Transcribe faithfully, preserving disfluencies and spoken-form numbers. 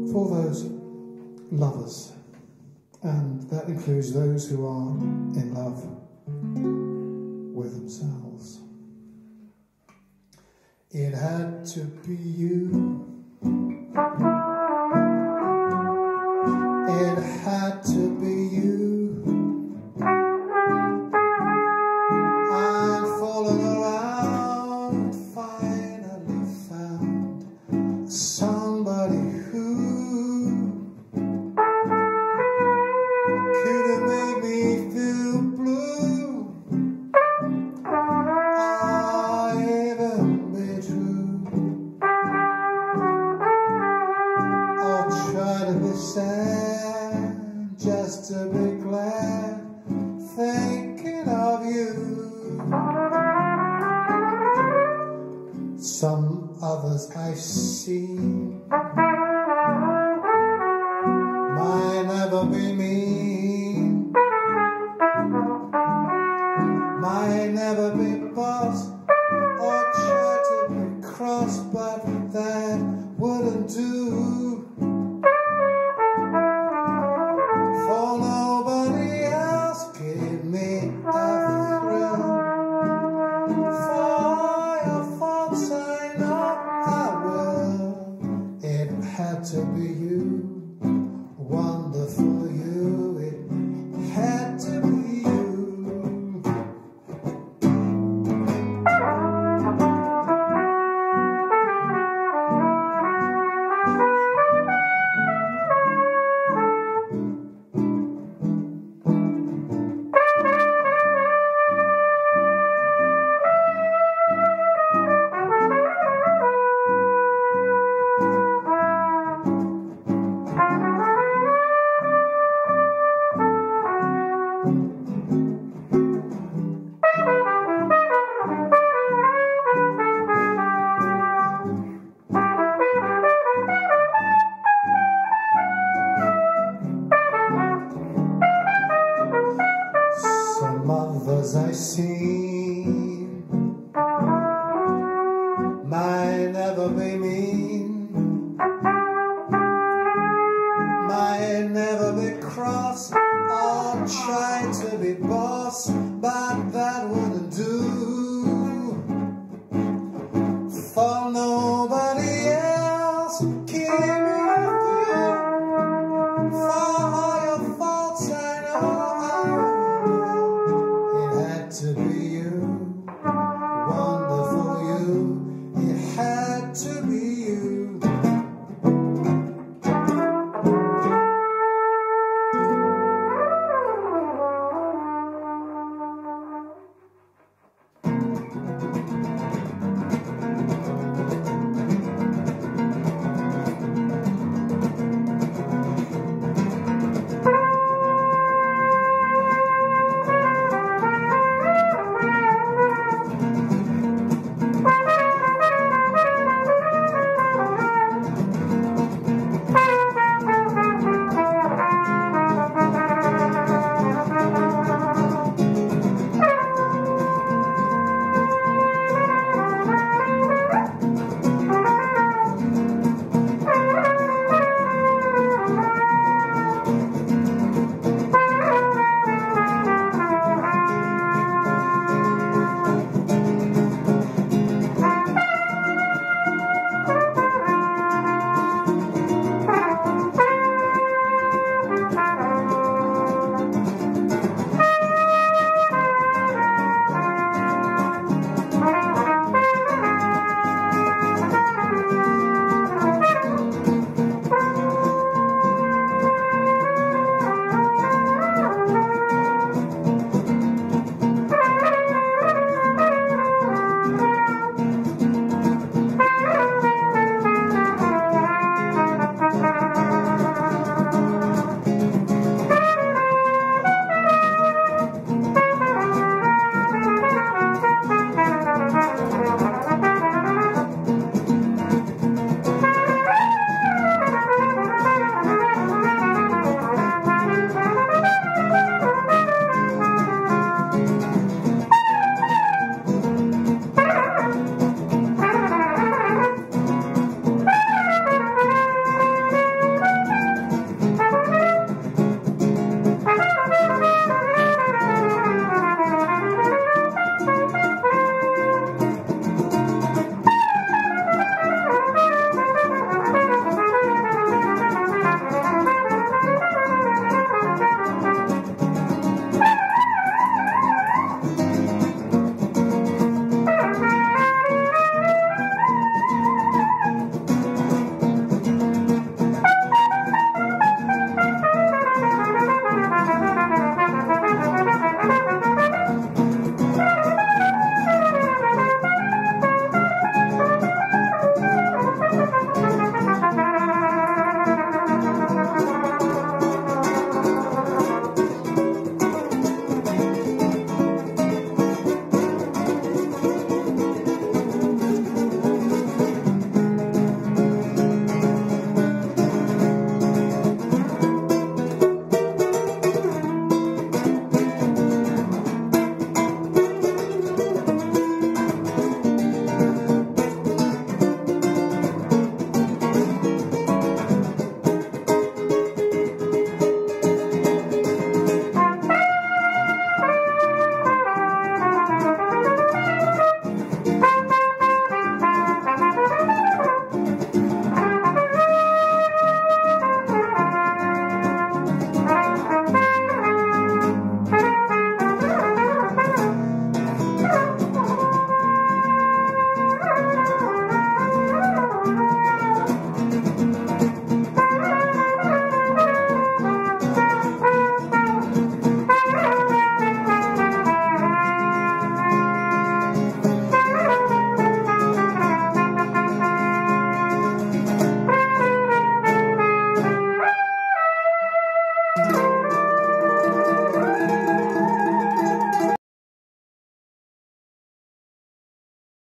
for those lovers, and that includes those who are in love with themselves. It had to be you. It had to be you. I'd fallen around, finally found somebody who could have made me feel blue. I'll even be true. I'll try to be sad, just to be glad, thinking of you. Some others I've seen might never be mean, might never be boss or try to be cross, but that wouldn't do. For nobody else gave me a thrill. For your faults I know I will. It had to be you, wonderful you. It had to be you. Some others I see